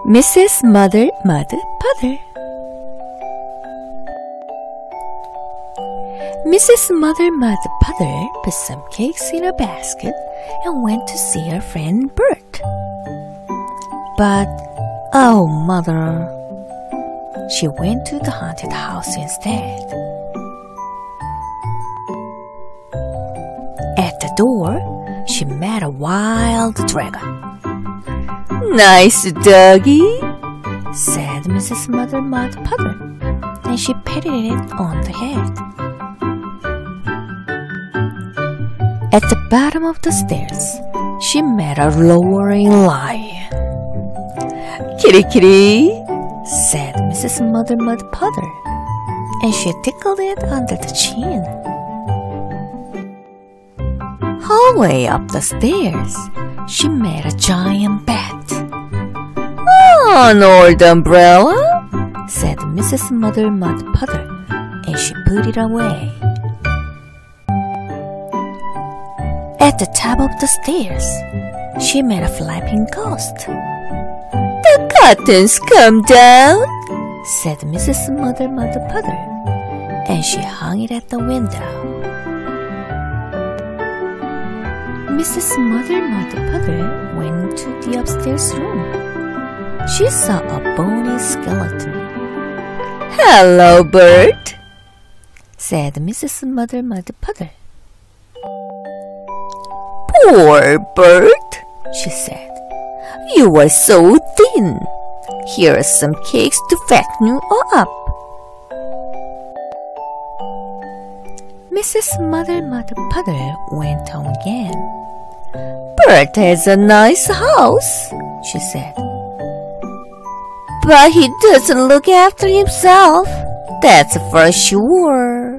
Mrs. Mother Mud Puddle. Mrs. Mother Mud Puddle put some cakes in a basket and went to see her friend Bert. But, oh mother, she went to the haunted house instead. At the door, she met a wild dragon. "Nice doggy," said Mrs. Mother Mud Puddle, and she patted it on the head. At the bottom of the stairs, she met a roaring lion. "Kitty, kitty," said Mrs. Mother Mud Puddle, and she tickled it under the chin. Halfway up the stairs, she met a giant bat. "An old umbrella," said Mrs. Mother Mud Puddle, and she put it away. At the top of the stairs, she met a flapping ghost. "The curtains come down," said Mrs. Mother Mud Puddle, and she hung it at the window. Mrs. Mother Mud Puddle went to the upstairs room. She saw a bony skeleton. "Hello, Bert," said Mrs. Mother Mud Puddle. "Poor Bert," she said. "You are so thin. Here are some cakes to fatten you up." Mrs. Mother Mud Puddle went home again. "Bert has a nice house," she said. "But he doesn't look after himself, that's for sure."